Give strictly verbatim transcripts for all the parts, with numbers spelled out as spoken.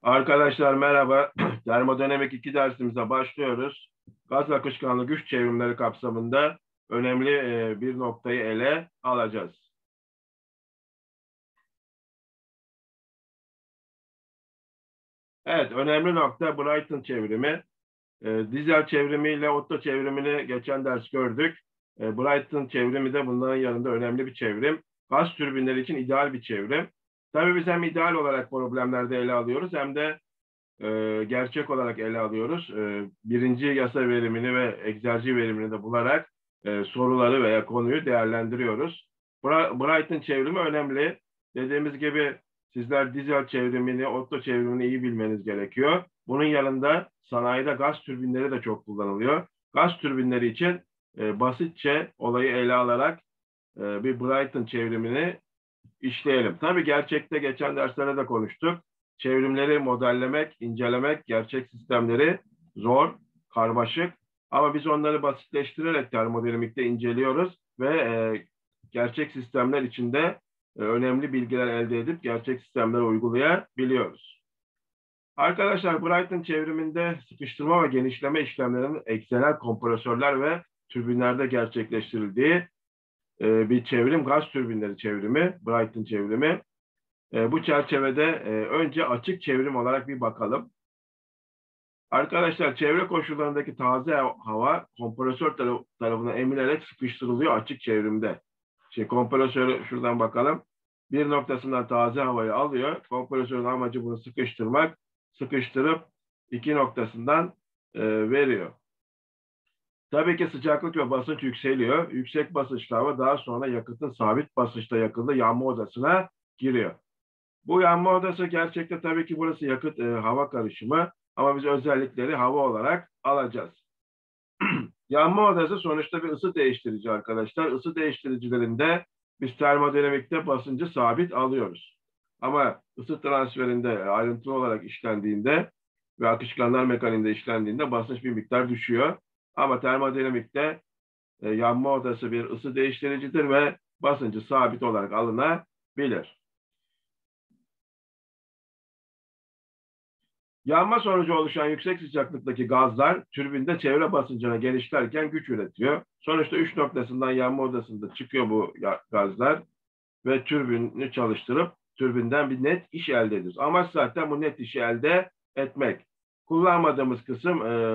Arkadaşlar merhaba. Termodinamik iki dersimize başlıyoruz. Gaz akışkanlı güç çevrimleri kapsamında önemli e, bir noktayı ele alacağız. Evet, önemli nokta Brighton çevrimi. E, Dizel çevrimiyle Otto çevrimini geçen ders gördük. E, Brighton çevrimi de bunların yanında önemli bir çevrim. Gaz türbinleri için ideal bir çevrim. Tabii biz hem ideal olarak problemlerde ele alıyoruz hem de e, gerçek olarak ele alıyoruz. E, birinci yasa verimini ve egzerci verimini de bularak e, soruları veya konuyu değerlendiriyoruz. Bra Brighton çevrimi önemli. Dediğimiz gibi sizler dizel çevrimini, Otto çevrimini iyi bilmeniz gerekiyor. Bunun yanında sanayide gaz türbinleri de çok kullanılıyor. Gaz türbinleri için e, basitçe olayı ele alarak e, bir Brighton çevrimini işleyelim. Tabii gerçekte geçen derslerde de konuştuk. Çevrimleri modellemek, incelemek, gerçek sistemleri zor, karmaşık. Ama biz onları basitleştirerek termodinamikte inceliyoruz ve e, gerçek sistemler içinde e, önemli bilgiler elde edip gerçek sistemleri uygulayabiliyoruz. Arkadaşlar Brighton çevriminde sıkıştırma ve genişleme işlemlerinin eksenel kompresörler ve türbinlerde gerçekleştirildiği e, bir çevrim, gaz türbinleri çevrimi, Brighton çevrimi. E, bu çerçevede e, önce açık çevrim olarak bir bakalım. Arkadaşlar çevre koşullarındaki taze hava kompresör taraf, tarafına emilerek sıkıştırılıyor açık çevrimde. Şimdi kompresörü şuradan bakalım. Bir noktasından taze havayı alıyor. Kompresörün amacı bunu sıkıştırmak. Sıkıştırıp iki noktasından e, veriyor. Tabii ki sıcaklık ve basınç yükseliyor. Yüksek basınçlı hava daha sonra yakıtın sabit basınçta yakıldığı yanma odasına giriyor. Bu yanma odası gerçekte tabii ki burası yakıt e, hava karışımı ama biz özellikleri hava olarak alacağız. Yanma odası sonuçta bir ısı değiştirici arkadaşlar. Isı değiştiricilerinde biz termodinamikte basıncı sabit alıyoruz. Ama ısı transferinde ayrıntılı olarak işlendiğinde ve akışkanlar mekaniğinde işlendiğinde basınç bir miktar düşüyor. Ama termodinamikte e, yanma odası bir ısı değiştiricidir ve basıncı sabit olarak alınabilir. Yanma sonucu oluşan yüksek sıcaklıktaki gazlar türbinde çevre basıncına genişlerken güç üretiyor. Sonuçta üç noktasından yanma odasında çıkıyor bu gazlar ve türbini çalıştırıp türbinden bir net iş elde ediyoruz. Amaç zaten bu net işi elde etmek. Kullanmadığımız kısım e,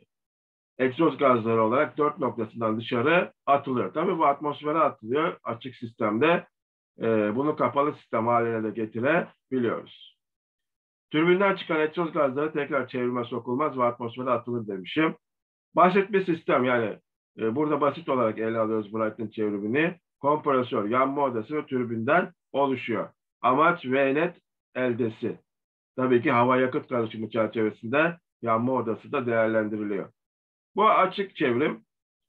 egzoz gazları olarak dört noktasından dışarı atılıyor. Tabii bu atmosfere atılıyor açık sistemde. E, bunu kapalı sistem haline de getirebiliyoruz. Türbinden çıkan egzoz gazları tekrar çevrime sokulmaz ve atmosfere atılır demişim. Basit bir sistem yani e, burada basit olarak ele alıyoruz Brighton çevrimini. Kompresör, yanma odası ve türbinden oluşuyor. Amaç V net eldesi. Tabii ki hava yakıt karışımı çerçevesinde yanma odası da değerlendiriliyor. Bu açık çevrim.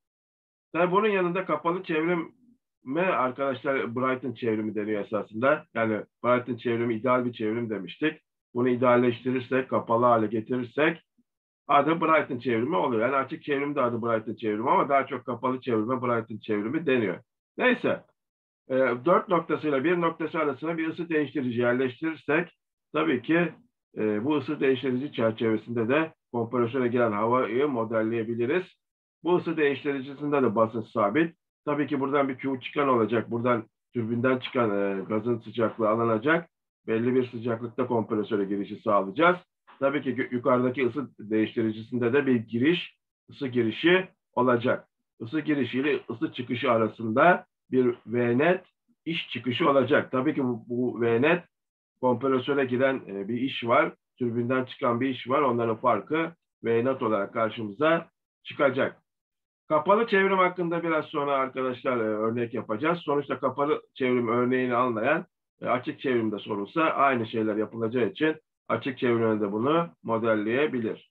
Tabii bunun yanında kapalı çevrime arkadaşlar Brighton çevrimi deniyor esasında. Yani Brighton çevrimi ideal bir çevrim demiştik. Bunu idealleştirirsek, kapalı hale getirirsek adı Brighton çevrimi oluyor. Yani açık çevrim de adı Brighton çevrimi ama daha çok kapalı çevrime Brighton çevrimi deniyor. Neyse, e, dört noktasıyla bir noktası arasına bir ısı değiştirici yerleştirirsek tabii ki e, bu ısı değiştirici çerçevesinde de kompresöre giren havayı modelleyebiliriz. Bu ısı değiştiricisinde de basınç sabit. Tabii ki buradan bir Q çıkan olacak. Buradan türbinden çıkan e, gazın sıcaklığı alınacak. Belli bir sıcaklıkta kompresöre girişi sağlayacağız. Tabii ki yukarıdaki ısı değiştiricisinde de bir giriş, ısı girişi olacak. Isı girişiyle ısı çıkışı arasında bir V net iş çıkışı olacak. Tabii ki bu, bu V net kompresöre giren e, bir iş var. Türbinden çıkan bir iş var. Onların farkı V net olarak karşımıza çıkacak. Kapalı çevrim hakkında biraz sonra arkadaşlar e, örnek yapacağız. Sonuçta kapalı çevrim örneğini anlayan e, açık çevrimde sorulsa aynı şeyler yapılacağı için açık çevrimde bunu modelleyebilir.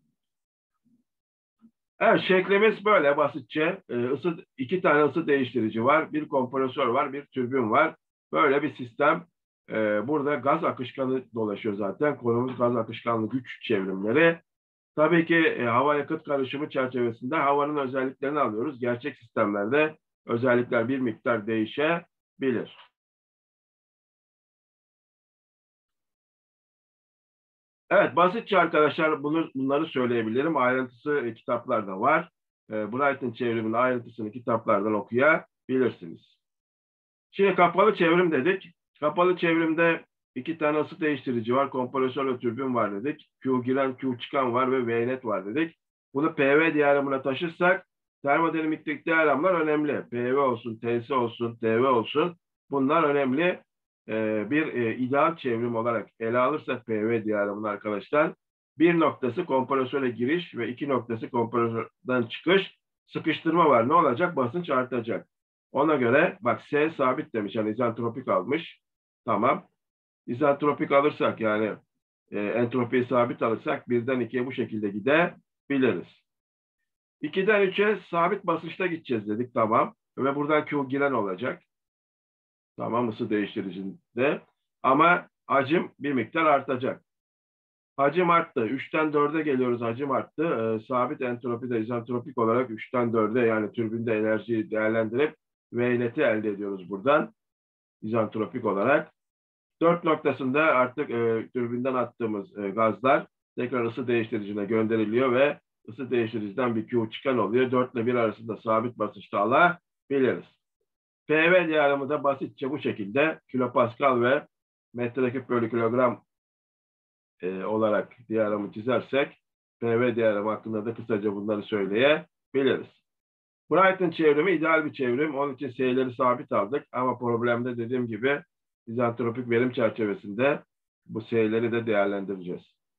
Evet, şeklimiz böyle basitçe. E, ısı, iki tane ısı değiştirici var, bir kompresör var, bir türbin var. Böyle bir sistem. E, burada gaz akışkanı dolaşıyor zaten. Konumuz gaz akışkanlı güç çevrimleri. Tabii ki e, hava yakıt karışımı çerçevesinde havanın özelliklerini alıyoruz. Gerçek sistemlerde özellikler bir miktar değişebilir. Evet, basitçe arkadaşlar bunu, bunları söyleyebilirim. Ayrıntısı e, kitaplarda var. E, Brighton çevriminin ayrıntısını kitaplardan okuyabilirsiniz. Şimdi kapalı çevrim dedik. Kapalı çevrimde iki tane ısı değiştirici var. Kompresör ve türbin var dedik. Q giren, Q çıkan var ve V net var dedik. Bunu P V diyagramına taşırsak termodinamik diyagramlar önemli. P V olsun, T S olsun, T V olsun. Bunlar önemli. Ee, bir e, ideal çevrim olarak ele alırsak P V diyagramını arkadaşlar, bir noktası kompresöre giriş ve iki noktası kompresörden çıkış, sıkıştırma var. Ne olacak? Basınç artacak. Ona göre bak S sabit demiş. Yani izentropik almış. Tamam. İzentropik alırsak yani e, entropiyi sabit alırsak birden ikiye bu şekilde gidebiliriz. ikiden üçe sabit basınçta gideceğiz dedik. Tamam. Ve buradan Q giren olacak. Tamam, ısı değiştiricinde. Ama hacim bir miktar artacak. Hacim arttı. üçten dörde geliyoruz. Hacim arttı. E, sabit entropide izentropik olarak üçten dörde yani türbinde enerjiyi değerlendirip V neti elde ediyoruz buradan. İzentropik olarak. Dört noktasında artık e, türbinden attığımız e, gazlar tekrar ısı değiştiricine gönderiliyor ve ısı değiştiriciden bir Q çıkan oluyor. Dört ile bir arasında sabit basınçta alabiliriz. P V diyagramı da basitçe bu şekilde kilopascal ve metreküp bölü kilogram e, olarak diyagramı çizersek P V diyagramı hakkında da kısaca bunları söyleyebiliriz. Brighton çevrimi ideal bir çevrim. Onun için S'leri sabit aldık. Ama problemde dediğim gibi izentropik verim çerçevesinde bu S'leri de değerlendireceğiz.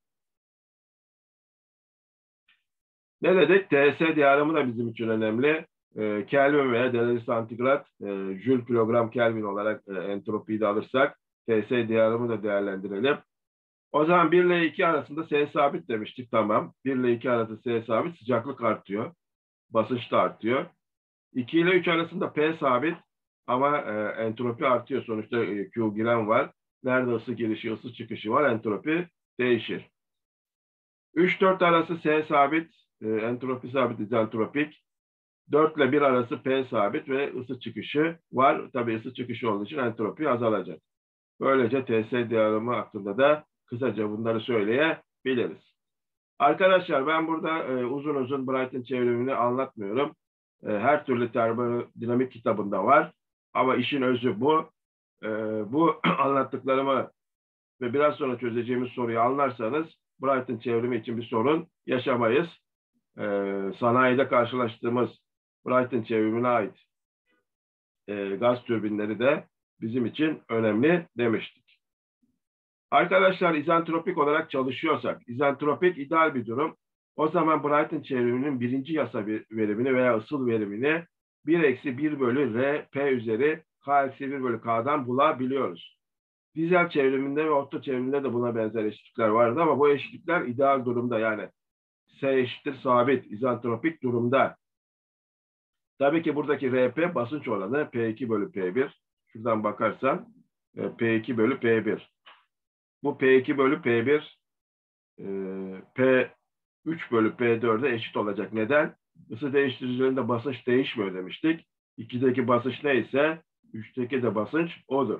Ne dedik? T S diyagramı da bizim için önemli. E, Kelvin veya derece santigrat, e, Joule kilogram Kelvin olarak e, entropiyi de alırsak T S diyagramı da değerlendirelim. O zaman bir ile iki arasında S sabit demiştik. Tamam. bir ile iki arasında S sabit, sıcaklık artıyor. Basınç da artıyor. iki ile üç arasında P sabit ama e, entropi artıyor. Sonuçta e, Q giren var. Nerede ısı girişi, ısı çıkışı var, entropi değişir. üç dört arası S sabit, e, entropi sabit, izentropik. dört ile bir arası P sabit ve ısı çıkışı var. Tabii ısı çıkışı olduğu için entropi azalacak. Böylece T S diyagramı hakkında da kısaca bunları söyleyebiliriz. Arkadaşlar ben burada e, uzun uzun Brighton çevrimini anlatmıyorum. E, her türlü termodinamik kitabında var. Ama işin özü bu. E, bu anlattıklarımı ve biraz sonra çözeceğimiz soruyu anlarsanız Brighton çevrimi için bir sorun yaşamayız. E, sanayide karşılaştığımız Brighton çevrimine ait e, gaz türbinleri de bizim için önemli demiştik. Arkadaşlar izentropik olarak çalışıyorsak, izentropik ideal bir durum. O zaman Brighton çevriminin birinci yasa verimini veya ısıl verimini bir eksi bir bölü R P üzeri K eksi bir bölü K'dan bulabiliyoruz. Dizel çevriminde ve Otto çevriminde de buna benzer eşitlikler vardı ama bu eşitlikler ideal durumda, yani S eşittir sabit, izentropik durumda. Tabii ki buradaki R P basınç oranı P iki bölü P bir. Şuradan bakarsan P iki bölü P bir. Bu P iki bölü P bir e, P üç bölü P dört'e eşit olacak. Neden? Isı değiştiricilerinde basınç değişmiyor demiştik. ikideki basınç neyse üçteki de basınç odur.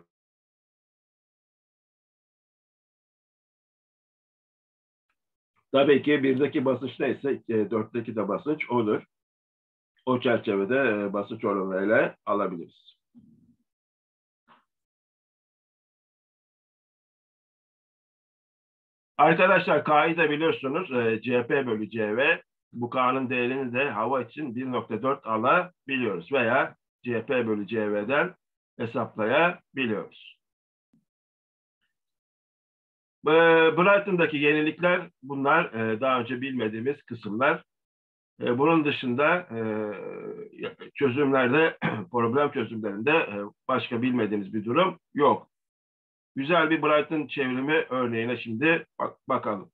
Tabii ki birdeki basınç neyse dörtteki de basınç odur. O çerçevede e, basınç oranı ile alabiliriz. Arkadaşlar K'yı da biliyorsunuz e, C P bölü C V. Bu K'nın değerini de hava için bir nokta dört alabiliyoruz veya C P bölü C V'den hesaplayabiliyoruz. Brighton'daki yenilikler bunlar. E, daha önce bilmediğimiz kısımlar. E, bunun dışında e, çözümlerde, problem çözümlerinde e, başka bilmediğimiz bir durum yok. Güzel bir Brighton çevrimi örneğine şimdi bak bakalım.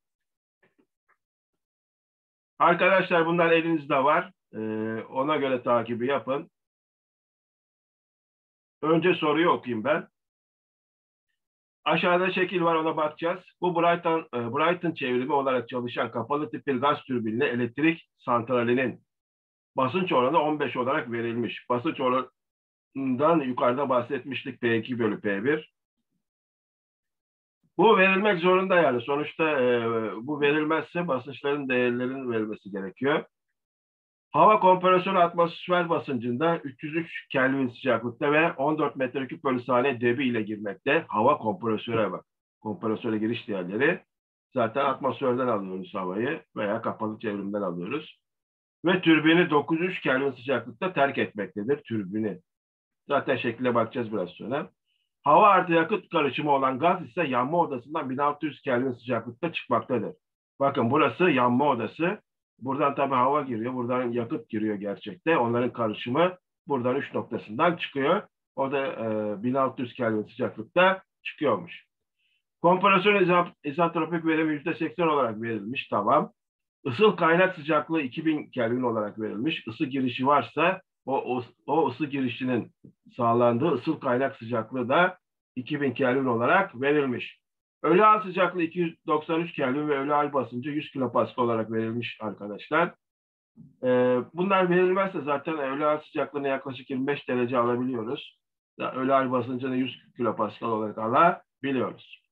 Arkadaşlar bunlar elinizde var. Ee, ona göre takibi yapın. Önce soruyu okuyayım ben. Aşağıda şekil var, ona bakacağız. Bu Brighton, e, Brighton çevrimi olarak çalışan kapalı tip bir gaz türbinli elektrik santralinin basınç oranı on beş olarak verilmiş. Basınç oranından yukarıda bahsetmiştik, P iki bölü P bir. Bu verilmek zorunda yani. Sonuçta e, bu verilmezse basınçların değerlerinin verilmesi gerekiyor. Hava kompresörü atmosfer basıncında üç yüz üç Kelvin sıcaklıkta ve on dört metreküp bölü saniye debi ile girmekte. Hava kompresöre bak. Kompresöre giriş değerleri. Zaten atmosferden alıyoruz havayı veya kapalı çevrimden alıyoruz. Ve türbini dokuz yüz üç Kelvin sıcaklıkta terk etmektedir. Türbini. Zaten şekline bakacağız biraz sonra. Hava artı yakıt karışımı olan gaz ise yanma odasından bin altı yüz Kelvin sıcaklıkta çıkmaktadır. Bakın burası yanma odası. Buradan tabii hava giriyor. Buradan yakıt giriyor gerçekte. Onların karışımı buradan üç noktasından çıkıyor. O da e, bin altı yüz Kelvin sıcaklıkta çıkıyormuş. Kompresör izotropik verimi yüzde seksen olarak verilmiş. Tamam. Isıl kaynak sıcaklığı iki bin Kelvin olarak verilmiş. Isı girişi varsa o, o, o ısı girişinin sağlandığı ısıl kaynak sıcaklığı da iki bin Kelvin olarak verilmiş. Ölü hal sıcaklığı iki yüz doksan üç Kelvin ve ölü hal basıncı yüz kilopascal olarak verilmiş arkadaşlar. Ee, bunlar verilmezse zaten ölü hal sıcaklığını yaklaşık yirmi beş derece alabiliyoruz. Ölü hal basıncını yüz kilopascal olarak alabiliyoruz.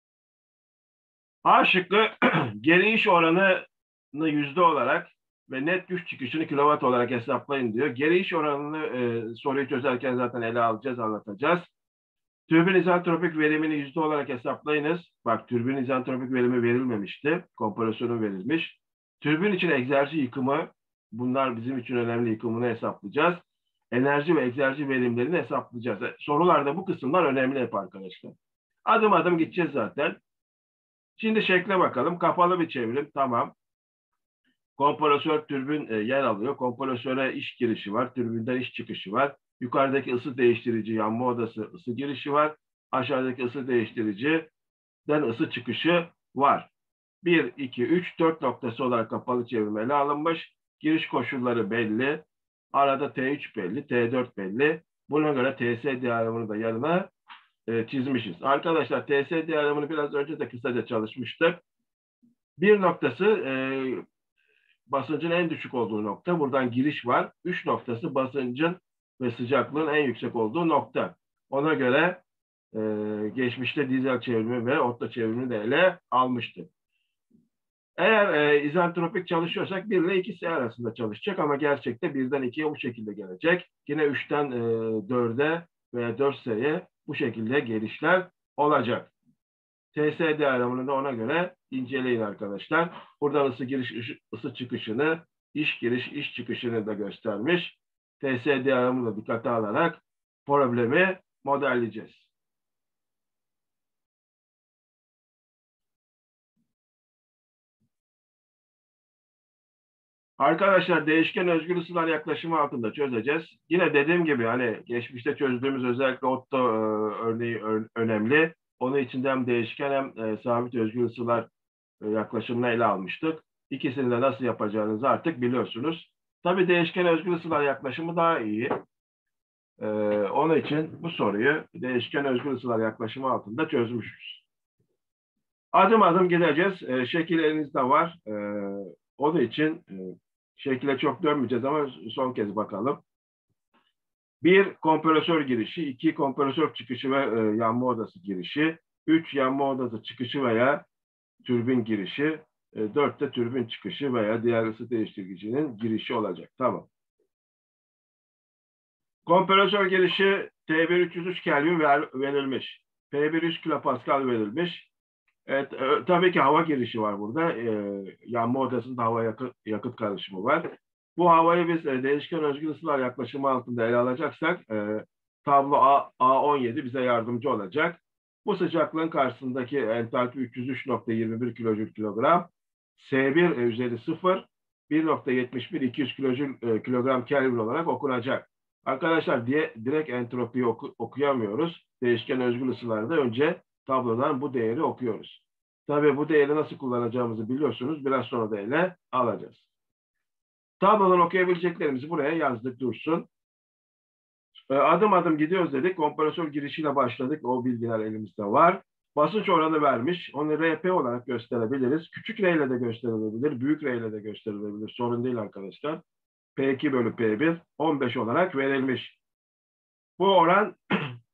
A şıkkı geri iş oranı yüzde olarak ve net güç çıkışını kilowatt olarak hesaplayın diyor. Geri iş oranını e, soruyu çözerken zaten ele alacağız, anlatacağız. Türbin izentropik verimini yüzde olarak hesaplayınız. Bak türbin izentropik verimi verilmemişti. Kompresörün verilmiş. Türbin için egzerji yıkımı, bunlar bizim için önemli, yıkımını hesaplayacağız. Enerji ve egzerji verimlerini hesaplayacağız. Sorularda bu kısımlar önemli hep arkadaşlar. Adım adım gideceğiz zaten. Şimdi şekle bakalım. Kapalı bir çevrim. Tamam. Kompresör türbin e, yer alıyor. Kompresöre iş girişi var. Türbinden iş çıkışı var. Yukarıdaki ısı değiştirici yanma odası ısı girişi var. Aşağıdaki ısı değiştiriciden ısı çıkışı var. bir, iki, üç, dört noktası olarak kapalı çevrim ele alınmış. Giriş koşulları belli. Arada T üç belli, T dört belli. Buna göre T S diyagramını da yanına e, çizmişiz. Arkadaşlar T S diyagramını biraz önce de kısaca çalışmıştık. Bir noktası e, basıncın en düşük olduğu nokta. Buradan giriş var. Üç noktası basıncın ve sıcaklığın en yüksek olduğu nokta. Ona göre e, geçmişte dizel çevrimi ve Otto çevrimini de ele almıştık. Eğer e, izentropik çalışıyorsak bir ile iki S arasında çalışacak ama gerçekte birden ikiye bu şekilde gelecek. Yine üçten e, dörde veya dört S'ye bu şekilde gelişler olacak. T S diyagramını da ona göre inceleyin arkadaşlar. Buradan ısı giriş, ısı çıkışını, iş giriş, iş çıkışını da göstermiş. T S diyagramını da dikkate alarak problemi modelleyeceğiz. Arkadaşlar değişken özgür ısılar yaklaşımı altında çözeceğiz. Yine dediğim gibi hani geçmişte çözdüğümüz özellikle Otto e, örneği ör, önemli. Onun için de hem değişken hem e, sabit özgür ısılar e, yaklaşımını ele almıştık. İkisini de nasıl yapacağınızı artık biliyorsunuz. Tabii değişken özgür ısılar yaklaşımı daha iyi. E, onun için bu soruyu değişken özgür ısılar yaklaşımı altında çözmüşüz. Adım adım gideceğiz. E, şekil elinizde var. E, onun için e, şekile çok dönmeyeceğiz ama son kez bakalım. Bir, kompresör girişi. iki kompresör çıkışı ve e, yanma odası girişi. Üç, yanma odası çıkışı veya türbin girişi. E, dört de türbin çıkışı veya diğer ısı değiştiricinin girişi olacak. Tamam. Kompresör girişi T bir üç yüz üç Kelvin ver, verilmiş. P bir yüz kilopascal verilmiş. Evet, e, tabii ki hava girişi var burada. E, yanma odasında hava yakıt, yakıt karışımı var. Bu havayı biz e, değişken özgür ısılar yaklaşımı altında ele alacaksak e, tablo A, A17 bize yardımcı olacak. Bu sıcaklığın karşısındaki entalpi üç yüz üç nokta yirmi bir kilojül kilogram, S bir e, üzeri sıfır, bir nokta yetmiş bir iki yüz kilojül e, kilogram Kelvin olarak okunacak. Arkadaşlar diye direkt entropiyi oku, okuyamıyoruz. Değişken özgür ısılarda önce tablodan bu değeri okuyoruz. Tabii bu değeri nasıl kullanacağımızı biliyorsunuz. Biraz sonra da ele alacağız. Tablodan okuyabileceklerimizi buraya yazdık dursun. Adım adım gidiyoruz dedik. Kompresör girişiyle başladık. O bilgiler elimizde var. Basınç oranı vermiş. Onu R P olarak gösterebiliriz. Küçük R ile de gösterilebilir. Büyük R ile de gösterilebilir. Sorun değil arkadaşlar. P iki bölü P bir on beş olarak verilmiş. Bu oran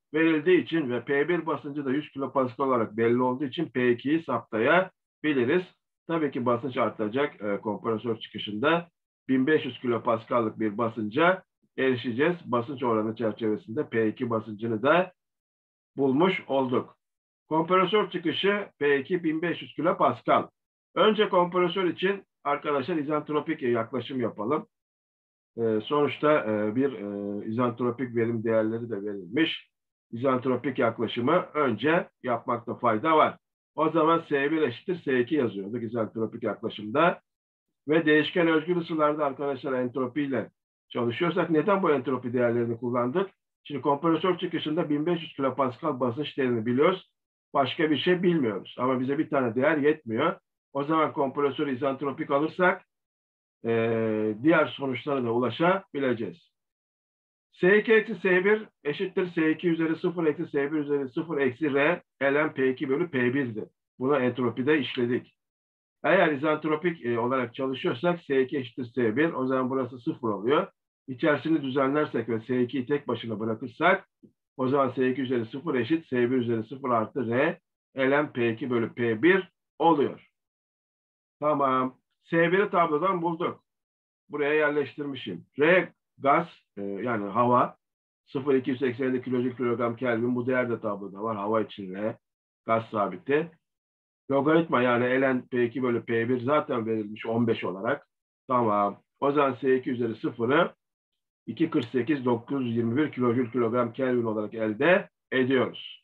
verildiği için ve P bir basıncı da yüz kilopascal olarak belli olduğu için P ikiyi saptayabiliriz. Tabii ki basınç artacak e, kompresör çıkışında bin beş yüz kilopascal'lık bir basınca erişeceğiz. Basınç oranı çerçevesinde P iki basıncını da bulmuş olduk. Kompresör çıkışı P iki bin beş yüz kilopascal. Önce kompresör için arkadaşlar izentropik yaklaşım yapalım. Ee, sonuçta e, bir e, izentropik verim değerleri de verilmiş. İzentropik yaklaşımı önce yapmakta fayda var. O zaman S bir eşittir S iki yazıyorduk izentropik yaklaşımda. Ve değişken özgül ısılarda arkadaşlar entropiyle çalışıyorsak neden bu entropi değerlerini kullandık? Şimdi kompresör çıkışında bin beş yüz kilopascal basınç değerini biliyoruz. Başka bir şey bilmiyoruz. Ama bize bir tane değer yetmiyor. O zaman kompresörü izentropik alırsak e, diğer sonuçlara da ulaşabileceğiz. S iki eksi S bir eşittir S iki üzeri sıfır eksi S bir üzeri sıfır eksi R ln P iki bölü P bir'dir. Bunu entropide işledik. Eğer izentropik e, olarak çalışıyorsak S iki eşittir S bir. O zaman burası sıfır oluyor. İçerisini düzenlersek ve S ikiyi tek başına bırakırsak o zaman S iki üzeri sıfır eşit S bir üzeri sıfır artı R ln P iki bölü P bir oluyor. Tamam. S bir'i tablodan bulduk. Buraya yerleştirmişim. R gaz e, yani hava sıfır virgül iki yüz seksen yedi kilojül kilogram Kelvin. Bu değer de tabloda var. Hava için R. Gaz sabiti. Logaritma yani ln P iki bölü P bir zaten verilmiş on beş olarak. Tamam. O zaman S iki üzeri sıfırı iki virgül kırk sekiz dokuz yüz yirmi bir kilojül kilogram Kelvin olarak elde ediyoruz.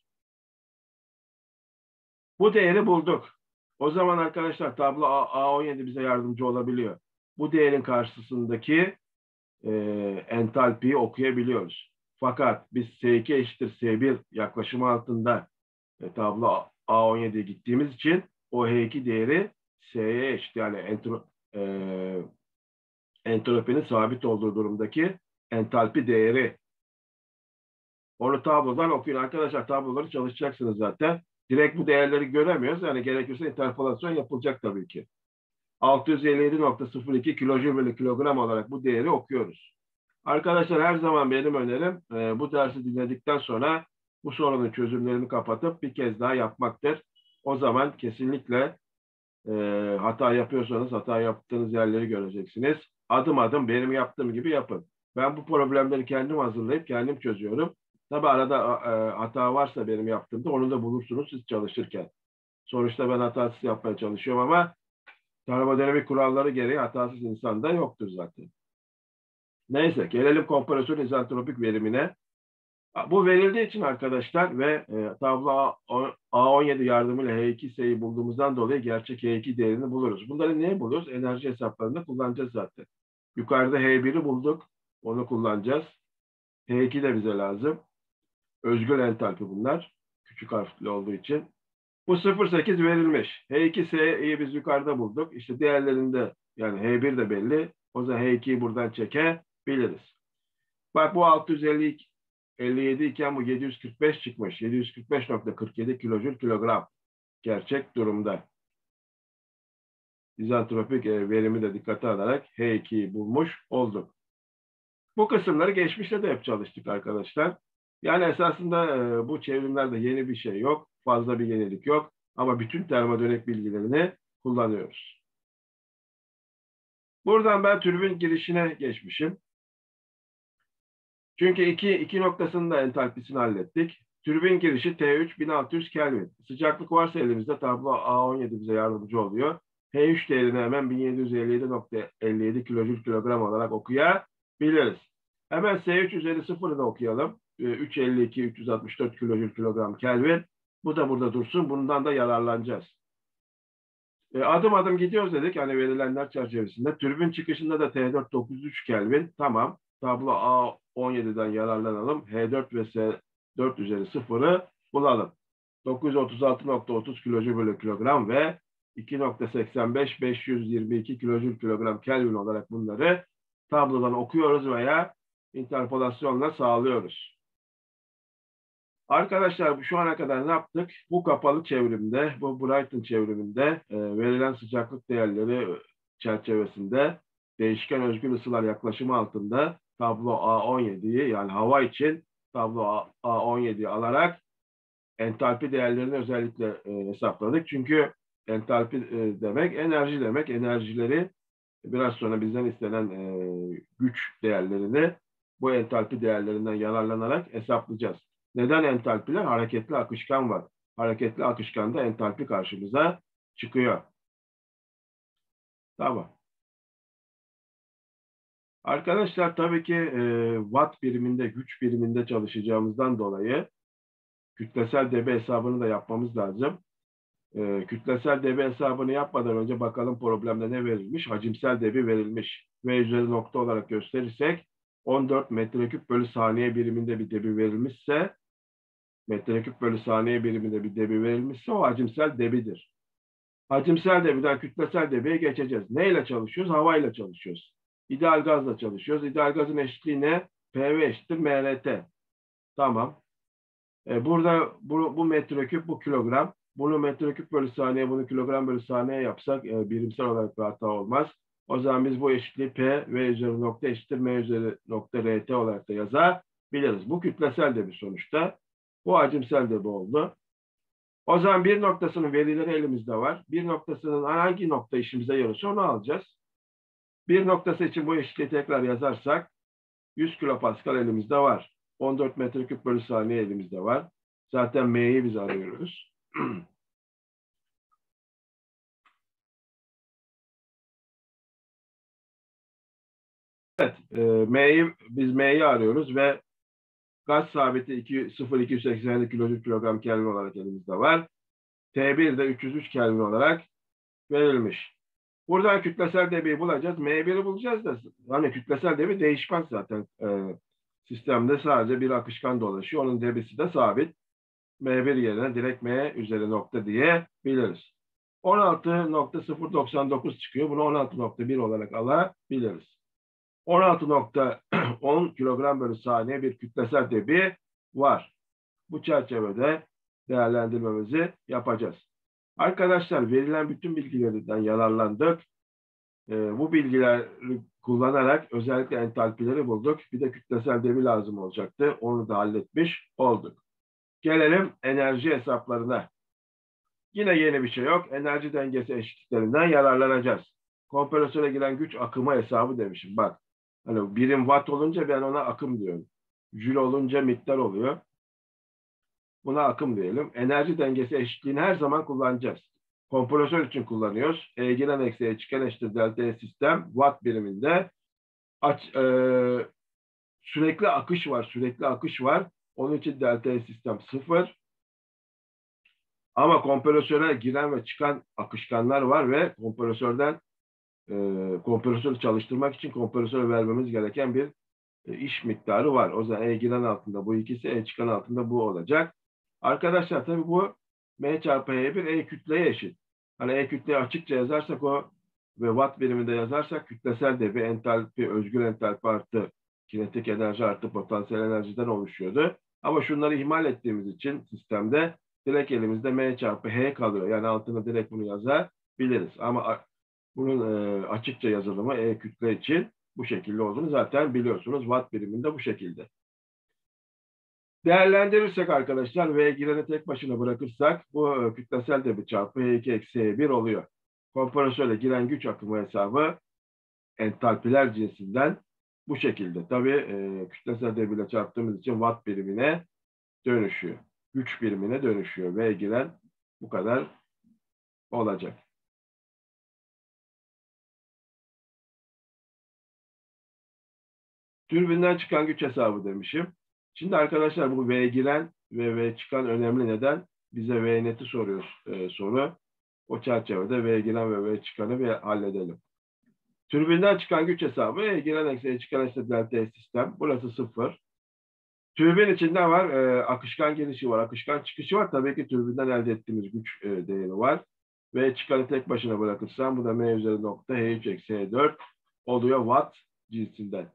Bu değeri bulduk. O zaman arkadaşlar tablo A on yedi bize yardımcı olabiliyor. Bu değerin karşısındaki e, entalpiyi okuyabiliyoruz. Fakat biz S iki eşittir S bir yaklaşımı altında e, tablo A on yediye gittiğimiz için o H iki değeri S'ye eşit yani entro, e, entropinin sabit olduğu durumdaki entalpi değeri. Onu tablodan okuyun arkadaşlar. Tabloları çalışacaksınız zaten. Direkt bu değerleri göremiyoruz. Yani gerekirse interpolasyon yapılacak tabii ki. altı yüz elli yedi nokta sıfır iki kilojül bölü kilogram olarak bu değeri okuyoruz. Arkadaşlar her zaman benim önerim e, bu dersi dinledikten sonra bu sorunun çözümlerini kapatıp bir kez daha yapmaktır. O zaman kesinlikle e, hata yapıyorsanız hata yaptığınız yerleri göreceksiniz. Adım adım benim yaptığım gibi yapın. Ben bu problemleri kendim hazırlayıp kendim çözüyorum. Tabi arada e, hata varsa benim yaptığımda onu da bulursunuz siz çalışırken. Sonuçta ben hatasız yapmaya çalışıyorum ama termodinamik kuralları gereği hatasız insan da yoktur zaten. Neyse gelelim kompresör izentropik verimine. Bu verildiği için arkadaşlar ve e, tablo A on yedi yardımıyla H iki S'yi bulduğumuzdan dolayı gerçek H iki değerini buluruz. Bunları niye buluyoruz? Enerji hesaplarında kullanacağız zaten. Yukarıda H bir'i bulduk. Onu kullanacağız. H iki de bize lazım. Özgül entalpi bunlar. Küçük harfli olduğu için. Bu sıfır virgül sekiz verilmiş. H iki S'yi biz yukarıda bulduk. İşte diğerlerinde yani H bir de belli. O zaman H ikiyi buradan çekebiliriz. Bak bu altı yüz elli elli yedi iken bu yedi yüz kırk beş çıkmış. yedi yüz kırk beş nokta kırk yedi kilojül kilogram. Gerçek durumda. İzentropik verimi de dikkate alarak H ikiyi bulmuş olduk. Bu kısımları geçmişte de hep çalıştık arkadaşlar. Yani esasında bu çevrimlerde yeni bir şey yok. Fazla bir yenilik yok. Ama bütün termodinamik bilgilerini kullanıyoruz. Buradan ben türbin girişine geçmişim. Çünkü iki, iki noktasının da entalpisini hallettik. Türbin girişi T üç bin altı yüz Kelvin. Sıcaklık varsa elimizde tablo A on yedi bize yardımcı oluyor. H üç değerini hemen bin yedi yüz elli yedi nokta elli yedi kilojül kilogram olarak okuyabiliriz. Hemen S üç üzeri sıfırı da okuyalım. üç yüz elli iki üç yüz altmış dört kilojül kilogram Kelvin. Bu da burada dursun. Bundan da yararlanacağız. E, adım adım gidiyoruz dedik. Hani verilenler çerçevesinde. Türbin çıkışında da T dört dokuz yüz üç Kelvin. Tamam. Tablo A on yedi'den yararlanalım. H dört ve S dört üzeri sıfırı bulalım. dokuz yüz otuz altı nokta otuz kilojül bölü kilogram ve iki nokta seksen beş beş yüz yirmi iki kilojül kilogram Kelvin olarak bunları tablodan okuyoruz veya interpolasyonla sağlıyoruz. Arkadaşlar şu ana kadar ne yaptık? Bu kapalı çevrimde, bu Brighton çevriminde e, verilen sıcaklık değerleri çerçevesinde değişken özgül ısılar yaklaşımı altında tablo A on yedi'yi yani hava için tablo A on yedi'yi alarak entalpi değerlerini özellikle e, hesapladık. Çünkü entalpi e, demek enerji demek. Enerjileri biraz sonra bizden istenen e, güç değerlerini bu entalpi değerlerinden yararlanarak hesaplayacağız. Neden entalpiler? Hareketli akışkan var. Hareketli akışkanda entalpi karşımıza çıkıyor. Tamam. Arkadaşlar tabii ki e, watt biriminde, güç biriminde çalışacağımızdan dolayı kütlesel debi hesabını da yapmamız lazım. E, kütlesel debi hesabını yapmadan önce bakalım problemde ne verilmiş? Hacimsel debi verilmiş. V üzeri nokta olarak gösterirsek on dört metreküp bölü saniye biriminde bir debi verilmişse, metreküp bölü saniye biriminde bir debi verilmişse o hacimsel debidir. Hacimsel debiden kütlesel debiye geçeceğiz. Neyle çalışıyoruz? Havayla çalışıyoruz. İdeal gazla çalışıyoruz. İdeal gazın eşitliği ne? P V eşittir M R T. Tamam. E, burada bu, bu metreküp, bu kilogram. Bunu metreküp bölü saniye, bunu kilogram bölü saniye yapsak e, birimsel olarak bir hata olmaz. O zaman biz bu eşitliği P, V üzeri nokta eşittir M üzeri nokta R T olarak da yazabiliriz. Bu kütlesel debi sonuçta. Bu hacimsel debi oldu. O zaman bir noktasının verileri elimizde var. Bir noktasının hangi nokta işimize yarıyorsa onu alacağız. Bir noktası için bu eşitliği tekrar yazarsak yüz kilopascal elimizde var. on dört metreküp bölü saniye elimizde var. Zaten M'yi biz arıyoruz. Evet, e, M'yi biz M'yi arıyoruz ve gaz sabiti sıfır virgül iki yüz seksen yedi kilojül kilogram Kelvin olarak elimizde var. T bir de üç yüz üç Kelvin olarak verilmiş. Buradan kütlesel debiyi bulacağız. M bir'i bulacağız da hani kütlesel debi değişmez zaten. E, sistemde sadece bir akışkan dolaşıyor. Onun debisi de sabit. M bir yerine direkt M üzeri nokta diyebiliriz. on altı nokta sıfır doksan dokuz çıkıyor. Bunu on altı nokta bir olarak alabiliriz. on altı nokta on kilogram bölü saniye bir kütlesel debi var. Bu çerçevede değerlendirmemizi yapacağız. Arkadaşlar verilen bütün bilgilerden yararlandık. E, bu bilgileri kullanarak özellikle entalpileri bulduk. Bir de kütlesel debi lazım olacaktı. Onu da halletmiş olduk. Gelelim enerji hesaplarına. Yine yeni bir şey yok. Enerji dengesi eşitliklerinden yararlanacağız. Kompresöre giren güç akımı hesabı demişim. Bak, hani birim watt olunca ben ona akım diyorum. Jül olunca miktar oluyor. Buna akım diyelim. Enerji dengesi eşitliğini her zaman kullanacağız. Kompresör için kullanıyoruz. E giren eksi E çıkan eşittir delta E sistem watt biriminde aç, e, sürekli akış var. Sürekli akış var. Onun için delta E sistem sıfır. Ama kompresöre giren ve çıkan akışkanlar var ve kompresörden e, kompresörü çalıştırmak için kompresöre vermemiz gereken bir e, iş miktarı var. O zaman E giren altında bu ikisi, E çıkan altında bu olacak. Arkadaşlar tabii bu M çarpı E bir E kütleye eşit. Hani E kütleyi açıkça yazarsak o ve watt biriminde yazarsak kütlesel debi entalpi, özgür entalpi artı kinetik enerji artı potansiyel enerjiden oluşuyordu. Ama şunları ihmal ettiğimiz için sistemde direkt elimizde M çarpı H kalıyor. Yani altına direkt bunu yazabiliriz. Ama bunun e, açıkça yazılımı E kütle için bu şekilde olduğunu zaten biliyorsunuz. Watt biriminde bu şekilde. Değerlendirirsek arkadaşlar V gireni tek başına bırakırsak bu e, kütlesel debi çarpı H iki eksi H bir oluyor. Kompresöre giren güç akımı hesabı entalpiler cinsinden bu şekilde. Tabii e, kütlesel debiyle çarptığımız için watt birimine dönüşüyor. Güç birimine dönüşüyor. V giren bu kadar olacak. Türbinden çıkan güç hesabı demişim. Şimdi arkadaşlar bu V giren ve V çıkan önemli neden? Bize V neti soruyor e, soru. O çerçevede V giren ve V çıkanı bir halledelim. Türbinden çıkan güç hesabı E giren eksi E çıkan eşittir delta E sistem. Burası sıfır. Türbin içinde var? E, akışkan girişi var. Akışkan çıkışı var. Tabii ki türbinden elde ettiğimiz güç e, değeri var. V çıkanı tek başına bırakırsam bu da M üzeri nokta H üç eksi H dört oluyor watt cinsinden.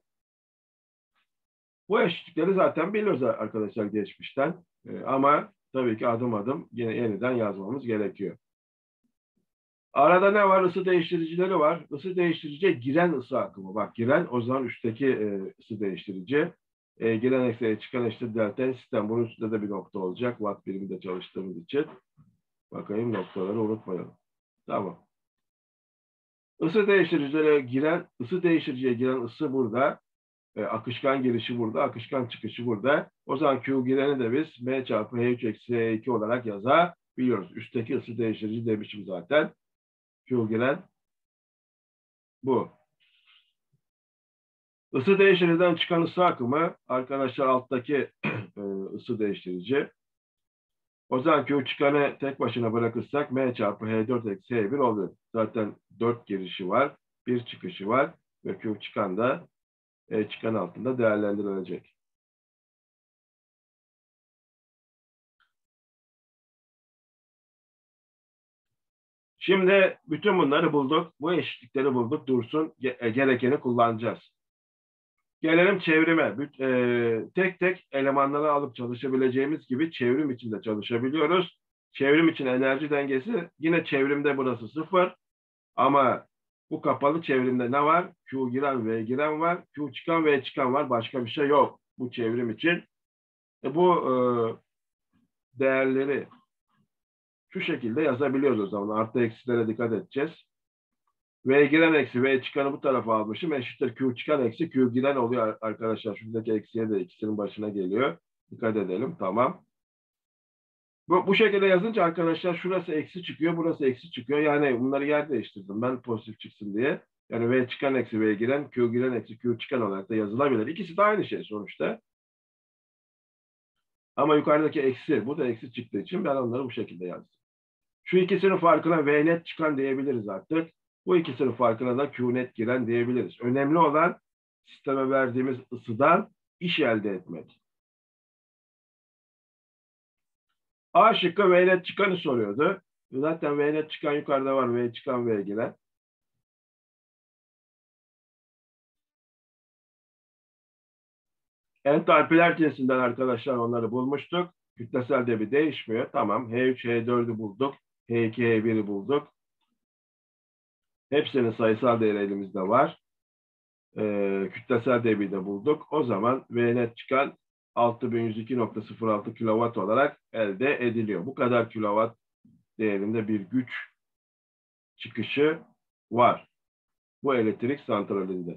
Bu eşitlikleri zaten biliyoruz arkadaşlar geçmişten. E, ama tabii ki adım adım yine yeniden yazmamız gerekiyor. Arada ne var? Isı değiştiricileri var. Isı değiştirici giren ısı akımı. Bak giren o zaman üstteki e, ısı değiştirici. E, giren eksi E çıkan eşittir delta sistem. Bunun üstünde de bir nokta olacak. Watt biriminde çalıştığımız için. Bakayım noktaları unutmayalım. Tamam. Isı değiştiricilere giren, ısı değiştiriciye giren ısı burada. E, akışkan girişi burada, akışkan çıkışı burada. O zaman Q gireni de biz M çarpı H üç eksi H iki olarak yazabiliyoruz. Üstteki ısı değiştirici demişim zaten. Q giren bu. Isı değiştiriciden çıkan ısı akımı arkadaşlar alttaki e, ısı değiştirici. O zaman Q çıkanı tek başına bırakırsak M çarpı H dört eksi H bir oluyor. Zaten dört girişi var, bir çıkışı var ve Q çıkan da E çıkan altında değerlendirilecek. Şimdi bütün bunları bulduk. Bu eşitlikleri bulduk. Dursun. Gerekeni kullanacağız. Gelelim çevrime. Tek tek elemanları alıp çalışabileceğimiz gibi çevrim içinde çalışabiliyoruz. Çevrim için enerji dengesi yine çevrimde burası sıfır. Ama bu kapalı çevrimde ne var? Q giren, V giren var. Q çıkan, V çıkan var. Başka bir şey yok bu çevrim için. E bu e, değerleri şu şekilde yazabiliyoruz o zaman. Artı eksilere dikkat edeceğiz. V giren eksi V çıkanı bu tarafa almışım. Eşittir Q çıkan eksi Q giren oluyor arkadaşlar. Şuradaki eksiye de ikisinin başına geliyor. Dikkat edelim. Tamam. Bu, bu şekilde yazınca arkadaşlar şurası eksi çıkıyor. Burası eksi çıkıyor. Yani bunları yer değiştirdim ben pozitif çıksın diye. Yani V çıkan eksi V giren, Q giren eksi Q çıkan olarak da yazılabilir. İkisi de aynı şey sonuçta. Ama yukarıdaki eksi, bu da eksi çıktığı için ben onları bu şekilde yazdım. Şu ikisinin farkına V net çıkan diyebiliriz artık. Bu ikisinin farkına da Q net giren diyebiliriz. Önemli olan sisteme verdiğimiz ısıdan iş elde etmek. A şıkkı V net çıkanı soruyordu. Zaten V net çıkan yukarıda var. V çıkan V giren. Entalpiler cinsinden arkadaşlar onları bulmuştuk. Kütlesel debi değişmiyor. Tamam. H üç, H dördü bulduk. H iki, H biri bulduk. Hepsinin sayısal değeri elimizde var. Ee, kütlesel debi de bulduk. O zaman V net çıkan altı bin yüz iki nokta sıfır altı kilowatt olarak elde ediliyor. Bu kadar kilowatt değerinde bir güç çıkışı var. Bu elektrik santralinde.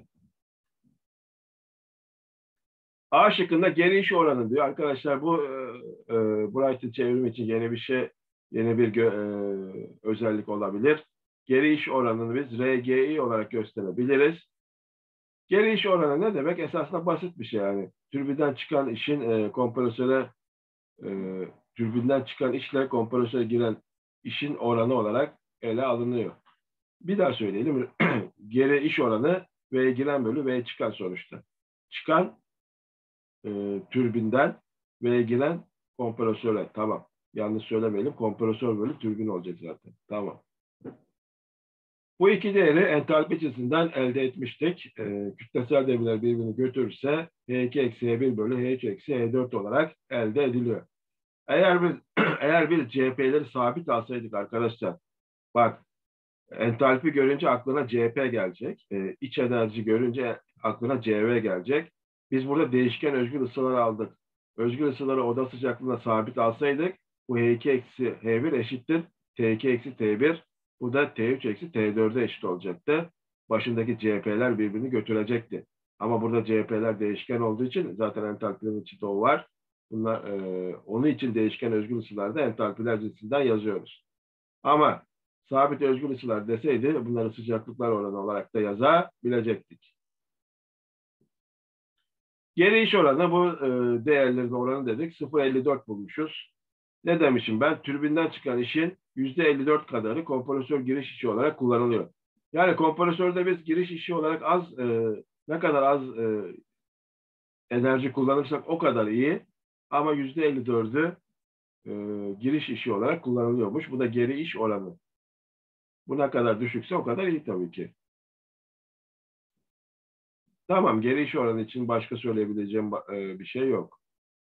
A şıkkında geri iş oranı diyor. Arkadaşlar bu e, e, Bright'ın çevrimi için yeni bir şey, yeni bir e, özellik olabilir. Geri iş oranını biz R G I olarak gösterebiliriz. Geri iş oranı ne demek? Esasında basit bir şey yani. Türbinden çıkan işin e, kompresöre e, türbinden çıkan işle kompresöre giren işin oranı olarak ele alınıyor. Bir daha söyleyelim. Geri iş oranı V giren bölü V çıkan sonuçta. Çıkan e, türbinden ve giren kompresöre. Tamam. Yanlış söylemeyelim. Kompresör bölü türbin olacak zaten. Tamam. Bu iki değeri entalpi cinsinden elde etmiştik. E, kütlesel devirler birbirini götürürse H iki eksi H bir bölü H üç eksi H dört olarak elde ediliyor. Eğer biz eğer biz C P'leri sabit alsaydık arkadaşlar, bak entalpi görünce aklına C P gelecek. E, iç enerji görünce aklına C V gelecek. Biz burada değişken özgür ısıları aldık. Özgür ısıları oda sıcaklığına sabit alsaydık bu H iki eksi H bir eşittir T iki eksi T bir. Bu da T üç eksi T dörde eşit olacaktı. Başındaki C P'ler birbirini götürecekti. Ama burada C P'ler değişken olduğu için zaten entalpilerin içinde o var. Bunlar, e, onun için değişken özgür ısılarda entalpiler cinsinden yazıyoruz. Ama sabit özgür ısılar deseydi bunları sıcaklıklar oranı olarak da yazabilecektik. Geri iş oranı bu e, değerlerin oranı dedik. sıfır virgül elli dört bulmuşuz. Ne demişim ben? Türbinden çıkan işin yüzde elli dört kadarı kompresör giriş işi olarak kullanılıyor. Yani kompresörde biz giriş işi olarak az e, ne kadar az e, enerji kullanırsak o kadar iyi. Ama yüzde elli dördü e, giriş işi olarak kullanılıyormuş. Bu da geri iş oranı. Bu ne kadar düşükse o kadar iyi tabii ki. Tamam, geri iş oranı için başka söyleyebileceğim e, bir şey yok.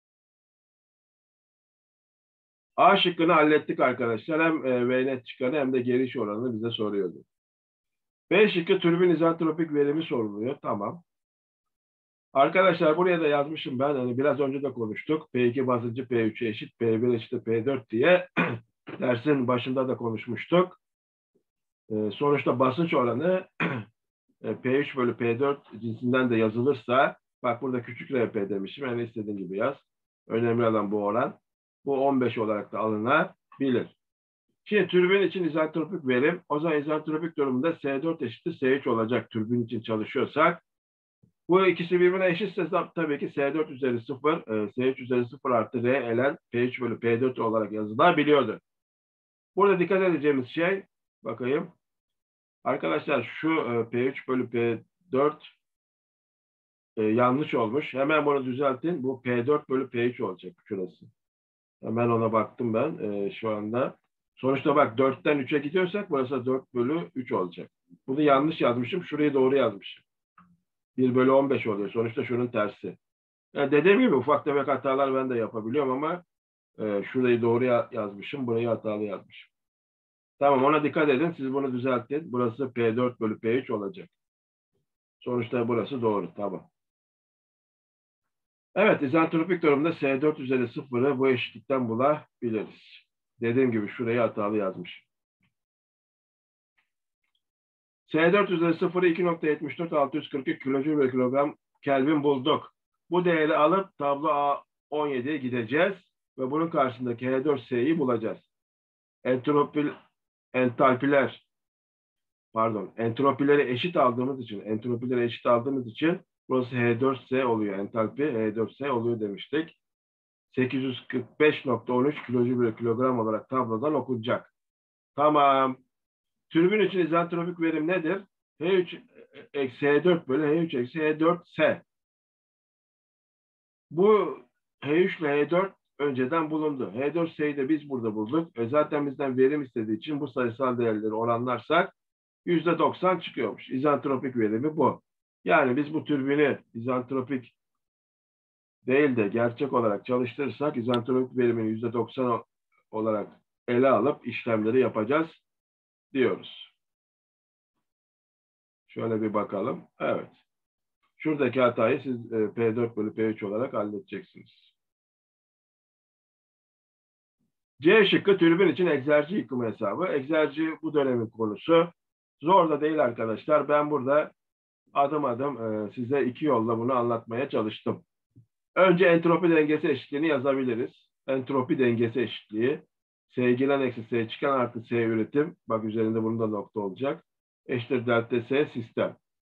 A şıkkını hallettik arkadaşlar. Hem e, V net çıkanı hem de geri iş oranını bize soruyordu. B şıkkı türbin izentropik verimi soruluyor. Tamam. Arkadaşlar buraya da yazmışım ben. Hani biraz önce de konuştuk. P iki basıncı P üç'e eşit, P bir eşit P dört diye dersin başında da konuşmuştuk. Ee, sonuçta basınç oranı P üç bölü P dört cinsinden de yazılırsa, bak burada küçük R P demişim. Yani istediğin gibi yaz. Önemli olan bu oran. Bu on beş olarak da alınabilir. Şimdi türbin için izentropik verim. O zaman izentropik durumda S dört eşittir S üç olacak türbin için çalışıyorsak. Bu ikisi birbirine eşitse tabii ki S dört üzeri sıfır, S üç üzeri sıfır artı R ln P üç bölü P dört olarak yazılabiliyordu. Burada dikkat edeceğimiz şey, bakayım. Arkadaşlar şu P üç bölü P dört e, yanlış olmuş. Hemen bunu düzeltin. Bu P dört bölü P üç olacak şurası. Hemen ona baktım ben e, şu anda. Sonuçta bak dörtten üçe gidiyorsak burası dört bölü üç olacak. Bunu yanlış yazmışım. Şurayı doğru yazmışım. bir bölü on beş oluyor. Sonuçta şunun tersi. Yani dediğim gibi ufak tefek hatalar ben de yapabiliyorum ama e, şurayı doğru yazmışım. Burayı hatalı yazmışım. Tamam, ona dikkat edin. Siz bunu düzeltin. Burası P dört bölü P üç olacak. Sonuçta burası doğru. Tamam. Evet, izentropik durumda S dört üzeri sıfırı bu eşitlikten bulabiliriz. Dediğim gibi şurayı hatalı yazmışım. S dört üzeri sıfırı iki nokta yetmiş dört altı yüz kırk iki kilojoule bölü kilogram Kelvin bulduk. Bu değeri alıp tablo A on yediye gideceğiz ve bunun karşısındaki H dört S'yi bulacağız. Entropi, entalpiler, pardon, entropileri eşit aldığımız için, entropileri eşit aldığımız için burası H dört S oluyor. Entalpi H dört S oluyor demiştik. sekiz yüz kırk beş nokta on üç kilojoule bölü kilogram olarak tablodan okunacak. Tamam. Türbin için izentropik verim nedir? H üç eksi H dört bölü H üç eksi H dört S. Bu H üç ile H dört önceden bulundu. H dört S'yi de biz burada bulduk. E zaten bizden verim istediği için bu sayısal değerleri oranlarsak yüzde doksan çıkıyormuş. İzentropik verimi bu. Yani biz bu türbini izentropik değil de gerçek olarak çalıştırırsak izentropik verimini yüzde doksan olarak ele alıp işlemleri yapacağız diyoruz. Şöyle bir bakalım. Evet. Şuradaki hatayı siz P dört bölü P üç olarak halledeceksiniz. C şıkkı türbin için egzerci yıkımı hesabı. Egzerci bu dönemin konusu. Zor da değil arkadaşlar. Ben burada adım adım size iki yolla bunu anlatmaya çalıştım. Önce entropi dengesi eşitliğini yazabiliriz. Entropi dengesi eşitliği. S giren eksi S çıkan artı S üretim. Bak üzerinde bunun da nokta olacak. Eşittir delta S sistem.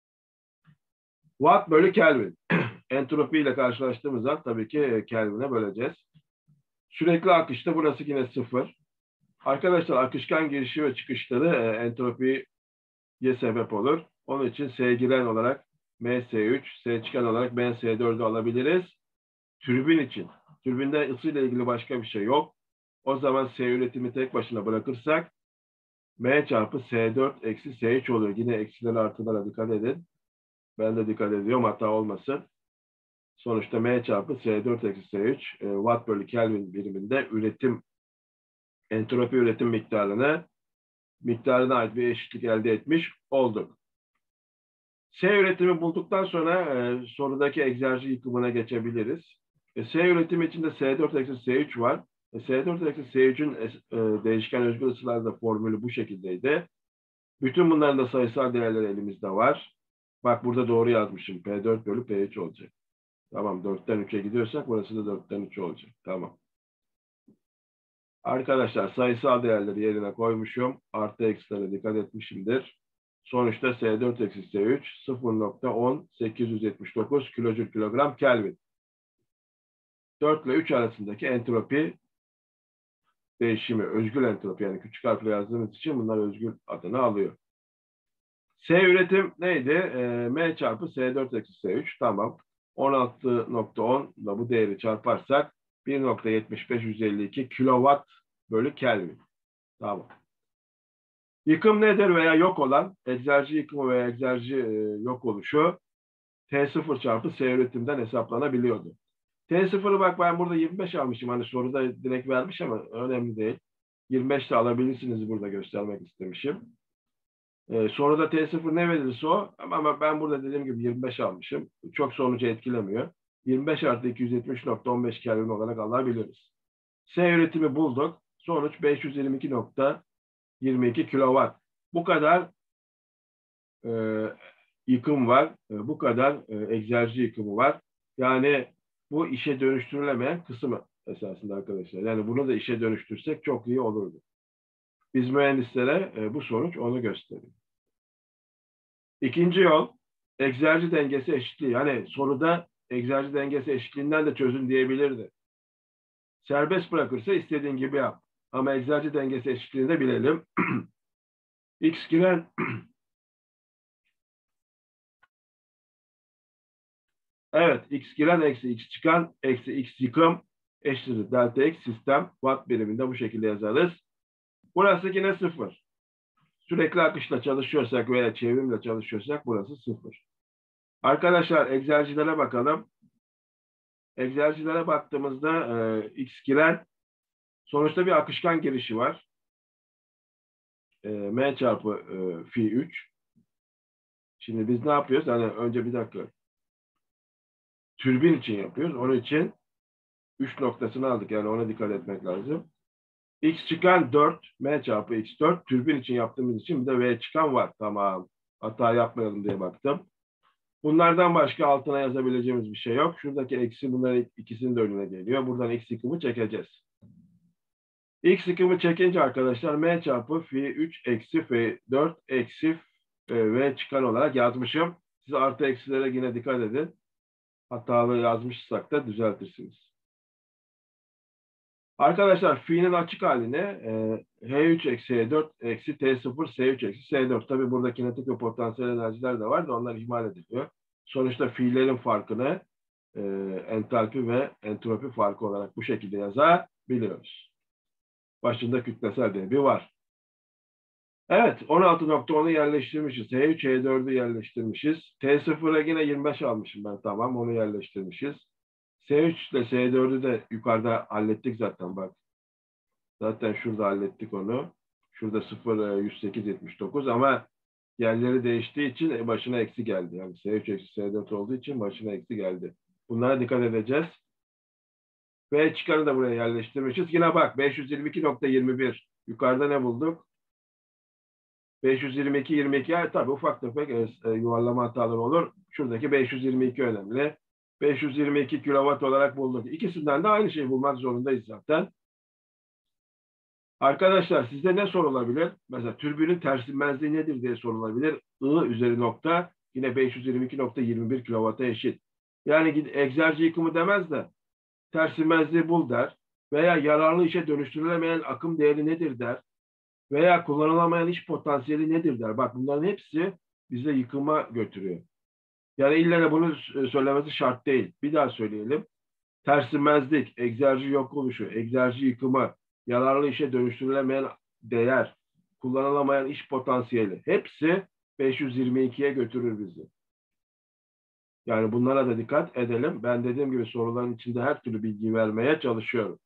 Watt bölü Kelvin. Entropi ile karşılaştığımız zaman tabii ki Kelvin'e böleceğiz. Sürekli akışta burası yine sıfır. Arkadaşlar akışkan girişi ve çıkışları entropiye sebep olur. Onun için S giren olarak M S üç, S çıkan olarak M S dördü alabiliriz. Türbin için. Türbinde ısı ile ilgili başka bir şey yok. O zaman S üretimi tek başına bırakırsak M çarpı S dört eksi S üç oluyor. Yine eksileri artılara dikkat edin. Ben de dikkat ediyorum, hata olmasın. Sonuçta M çarpı S dört eksi S üç e, Watt bölü Kelvin biriminde üretim, entropi üretim miktarını miktarına ait bir eşitlik elde etmiş olduk. S üretimi bulduktan sonra e, sorudaki egzerci yıkımına geçebiliriz. E, S üretimi içinde S dört eksi S üç var. E, S dört eksi S üçün e, değişken özgür ısılarda formülü bu şekildeydi. Bütün bunların da sayısal değerleri elimizde var. Bak burada doğru yazmışım. P dört bölü P üç olacak. Tamam, dörtten üçe gidiyorsak burası da dörtten üç olacak. Tamam. Arkadaşlar sayısal değerleri yerine koymuşum. Artı eksilere dikkat etmişimdir. Sonuçta S dört eksi S üç sıfır nokta on sekiz yüz yetmiş dokuz kilojoule kilogram Kelvin. dört ile üç arasındaki entropi değişimi, özgül entropi, yani küçük harfle yazdığımız için bunlar özgül adını alıyor. S üretim neydi? E, M çarpı S dört eksi S üç. Tamam. on altı nokta on ile bu değeri çarparsak bir nokta yetmiş beş yüz elli iki kilowatt bölü Kelvin. Tamam. Yıkım nedir veya yok olan? Egzerci yıkımı veya egzerci e, yok oluşu T sıfır çarpı S üretimden hesaplanabiliyordu. T sıfırı bak ben burada yirmi beş almışım. Hani soruda direkt vermiş ama önemli değil. yirmi beş de alabilirsiniz, burada göstermek istemişim. E, sonra da T sıfır ne verirse o, ama ben burada dediğim gibi yirmi beş almışım. Çok sonucu etkilemiyor. yirmi beş artı iki yüz yetmiş nokta on beş Kelvin olarak alabiliriz. S üretimi bulduk. Sonuç beş yüz yirmi iki nokta yirmi iki kilowatt. Bu kadar e, yıkım var. E, bu kadar e, egzerci yıkımı var. Yani bu işe dönüştürülemeyen kısmı esasında arkadaşlar. Yani bunu da işe dönüştürsek çok iyi olurdu. Biz mühendislere e, bu sonuç onu gösteriyor. İkinci yol egzerci dengesi eşitliği. Yani soruda egzerci dengesi eşitliğinden de çözün diyebilirdi. Serbest bırakırsa istediğin gibi yap. Ama egzerci dengesi eşitliğini de bilelim. X giren evet, X giren eksi X çıkan eksi X yıkım eşittir delta X sistem watt biriminde bu şekilde yazarız. Burası yine sıfır. Sürekli akışla çalışıyorsak veya çevrimle çalışıyorsak burası sıfır. Arkadaşlar egzercilere bakalım. Egzercilere baktığımızda e, X giren sonuçta bir akışkan girişi var. E, M çarpı e, fi üç. Şimdi biz ne yapıyoruz? Hani önce bir dakika. Türbin için yapıyoruz. Onun için üç noktasını aldık. Yani ona dikkat etmek lazım. X çıkan dört, M çarpı X dört. Türbin için yaptığımız için bir de V çıkan var. Tamam. Hata yapmayalım diye baktım. Bunlardan başka altına yazabileceğimiz bir şey yok. Şuradaki eksi bunların ikisinin de önüne geliyor. Buradan X yıkımı çekeceğiz. X yıkımı çekince arkadaşlar M çarpı fi üç eksi fi dört eksi e, V çıkan olarak yazmışım. Siz artı eksilere yine dikkat edin. Hatalı yazmışsak da düzeltirsiniz. Arkadaşlar fi'nin açık haline e, H üç eksi H dört eksi T sıfır S üç eksi S dört. Tabi burada kinetik ve potansiyel enerjiler de var da onlar ihmal ediliyor. Sonuçta fiillerin farkını e, entalpi ve entropi farkı olarak bu şekilde yazabiliyoruz. Başında kütlesel değeri var. Evet, on altı nokta onu yerleştirmişiz. H üç H dördü yerleştirmişiz. T sıfıra yine yirmi beş almışım ben, tamam, onu yerleştirmişiz. S üç ile S dördü de yukarıda hallettik zaten bak. Zaten şurada hallettik onu. Şurada sıfır yüz sekiz yetmiş dokuz ama yerleri değiştiği için başına eksi geldi. Yani S üç eksi S dört olduğu için başına eksi geldi. Bunlara dikkat edeceğiz. V çıkarı da buraya yerleştirmişiz. Yine bak beş yüz yirmi iki nokta yirmi bir. Yukarıda ne bulduk? beş yüz yirmi iki yirmi iki. Yani tabii ufak tefek e, yuvarlama hataları olur. Şuradaki beş yüz yirmi iki önemli. beş yüz yirmi iki kilowatt olarak bulduk. İkisinden de aynı şeyi bulmak zorundayız zaten. Arkadaşlar size ne sorulabilir? Mesela türbinin tersinmezliği nedir diye sorulabilir. I üzeri nokta yine beş yüz yirmi iki nokta yirmi bir kilowatt'a eşit. Yani egzerci yıkımı demez de tersinmezliği bul der. Veya yararlı işe dönüştürülemeyen akım değeri nedir der. Veya kullanılamayan iş potansiyeli nedir der. Bak bunların hepsi bize yıkıma götürüyor. Yani illa da bunu söylemesi şart değil. Bir daha söyleyelim. Tersinmezlik, egzerci yok oluşu, egzerci yıkımı, yararlı işe dönüştürülemeyen değer, kullanılamayan iş potansiyeli hepsi beş yüz yirmi ikiye götürür bizi. Yani bunlara da dikkat edelim. Ben dediğim gibi soruların içinde her türlü bilgi vermeye çalışıyorum.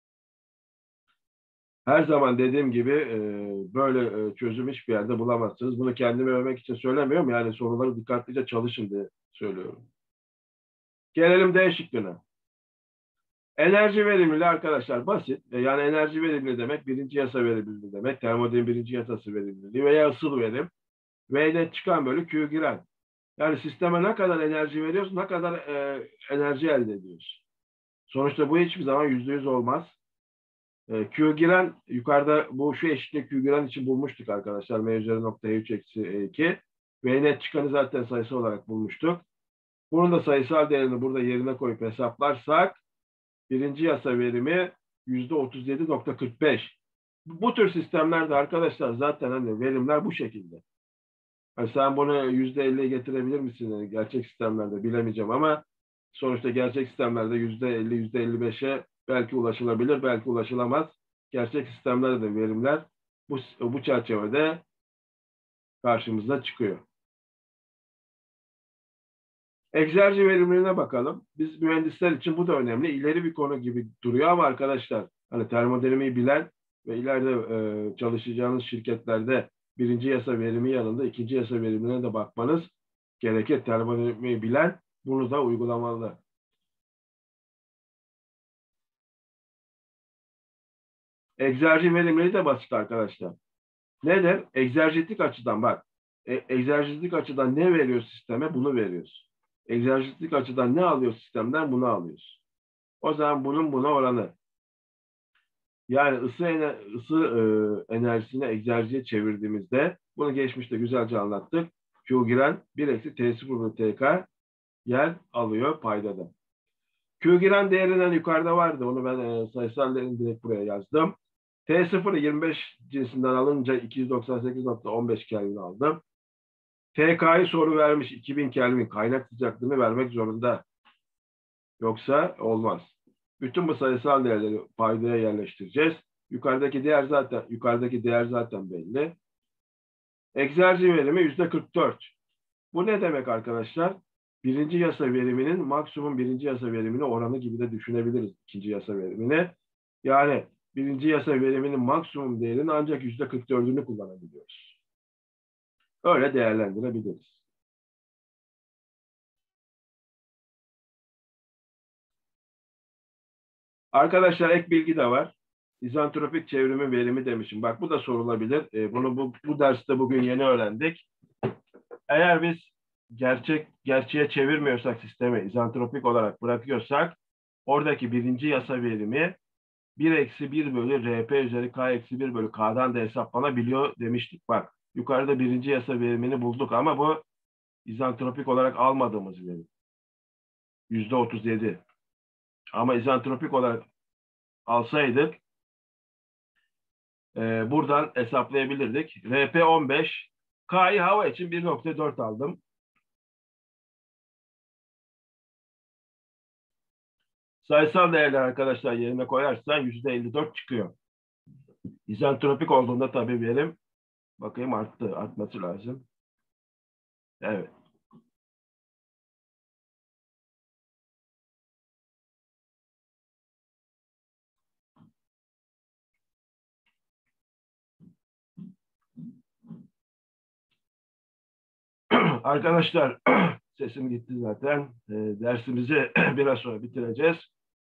Her zaman dediğim gibi böyle çözüm hiçbir yerde bulamazsınız. Bunu kendime övmek için söylemiyorum. Yani soruları dikkatlice çalışın diye söylüyorum. Gelelim D şıkkına. Enerji verimliliği arkadaşlar basit. Yani enerji verimliliği demek birinci yasa verimliliği demek. Termodinamik birinci yasası verimliliği veya ısıl verim. V net çıkan bölü Q giren. Yani sisteme ne kadar enerji veriyoruz, ne kadar e, enerji elde ediyoruz. Sonuçta bu hiçbir zaman yüzde yüz olmaz. E, Q giren yukarıda bu şu eşitlik Q giren için bulmuştuk arkadaşlar. M üzeri nokta üç eksi iki. V net çıkanı zaten sayısı olarak bulmuştuk. Bunun da sayısal değerini burada yerine koyup hesaplarsak birinci yasa verimi yüzde otuz yedi nokta kırk beş. Bu tür sistemlerde arkadaşlar zaten hani verimler bu şekilde. Yani sen bunu yüzde elliye getirebilir misin? Yani gerçek sistemlerde bilemeyeceğim ama sonuçta gerçek sistemlerde yüzde elli, yüzde elli beşe belki ulaşılabilir, belki ulaşılamaz. Gerçek sistemlerde de verimler bu, bu çerçevede karşımıza çıkıyor. Egzerci verimliliğine bakalım. Biz mühendisler için bu da önemli. İleri bir konu gibi duruyor ama arkadaşlar hani termodinamiği bilen ve ileride e, çalışacağınız şirketlerde birinci yasa verimi yanında ikinci yasa verimine de bakmanız gerekir. Termodinamiği bilen bunu da uygulamalı. Egzerci verimleri de basit arkadaşlar. Nedir? Egzercitik açıdan bak. E, egzercitik açıdan ne veriyor sisteme? Bunu veriyoruz. Egzercitik açıdan ne alıyor sistemden? Bunu alıyoruz. O zaman bunun buna oranı. Yani ısı, ener ısı e, enerjisini egzerciye çevirdiğimizde bunu geçmişte güzelce anlattık. Q giren bir eksi T sıfır bölü T K yer alıyor paydada. Q giren değerinden yukarıda vardı. Onu ben e, sayısal değerini direkt buraya yazdım. T sıfırı yirmi beş cinsinden alınca iki yüz doksan sekiz nokta on beş Kelvin aldım. T K'yı soru vermiş iki bin Kelvin kaynak sıcaklığını vermek zorunda. Yoksa olmaz. Bütün bu sayısal değerleri paydaya yerleştireceğiz. Yukarıdaki değer zaten yukarıdaki değer zaten belli. Egzerci verimi yüzde kırk dört. Bu ne demek arkadaşlar? Birinci yasa veriminin maksimum birinci yasa verimine oranı gibi de düşünebiliriz ikinci yasa verimini. Yani birinci yasa veriminin maksimum değerinin ancak yüzde kırk dördünü kullanabiliyoruz. Öyle değerlendirebiliriz. Arkadaşlar ek bilgi de var. İzantropik çevrimi verimi demişim. Bak bu da sorulabilir. E, bunu bu, bu derste bugün yeni öğrendik. Eğer biz gerçek gerçeğe çevirmiyorsak sistemi izantropik olarak bırakıyorsak oradaki birinci yasa verimi bir eksi bir bölü R P üzeri K eksi bir bölü K'dan da hesaplanabiliyor demiştik. Bak yukarıda birinci yasa verimini bulduk ama bu izantropik olarak almadığımız verim. yüzde otuz yedi. Ama izantropik olarak alsaydık e, buradan hesaplayabilirdik. R P on beş, K'yı hava için bir nokta dört aldım. Sayısal değerler arkadaşlar yerine koyarsan yüzde elli dört çıkıyor. İzentropik olduğunda tabii verim bakayım arttı. Artması lazım. Evet. Arkadaşlar sesim gitti zaten. E, dersimizi biraz sonra bitireceğiz.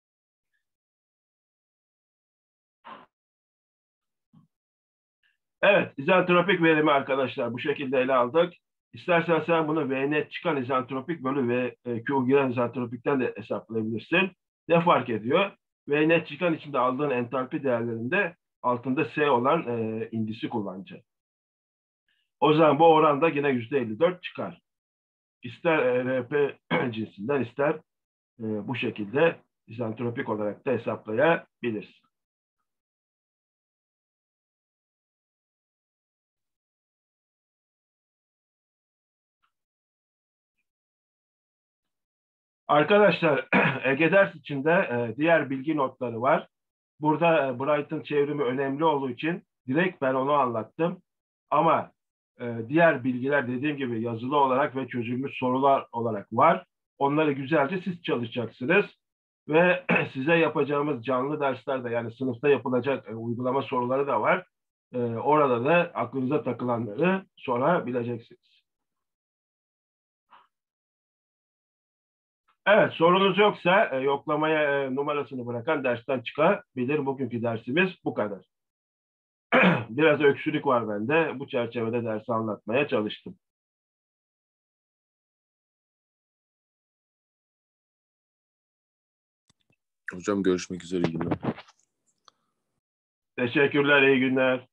Evet, izentropik verimi arkadaşlar bu şekilde ele aldık. İstersen sen bunu V net çıkan izentropik bölü V e, Q giren izentropikten de hesaplayabilirsin. Ne fark ediyor? V net çıkan içinde aldığın entalpi değerlerinde altında S olan e, indisi kullanacak. O zaman bu oranda yine yüzde elli dört çıkar. İster e, R P cinsinden ister e, bu şekilde izentropik olarak da hesaplayabilirsin. Arkadaşlar Ege ders içinde e, diğer bilgi notları var. Burada e, Bright'ın çevrimi önemli olduğu için direkt ben onu anlattım. Ama e, diğer bilgiler dediğim gibi yazılı olarak ve çözülmüş sorular olarak var. Onları güzelce siz çalışacaksınız. Ve size yapacağımız canlı derslerde yani sınıfta yapılacak e, uygulama soruları da var. E, orada da aklınıza takılanları sorabileceksiniz. Evet, sorunuz yoksa e, yoklamaya e, numarasını bırakan dersten çıkabilir. Bugünkü dersimiz bu kadar. Biraz öksürük var bende. Bu çerçevede dersi anlatmaya çalıştım. Hocam görüşmek üzere. İyi günler. Teşekkürler, iyi günler.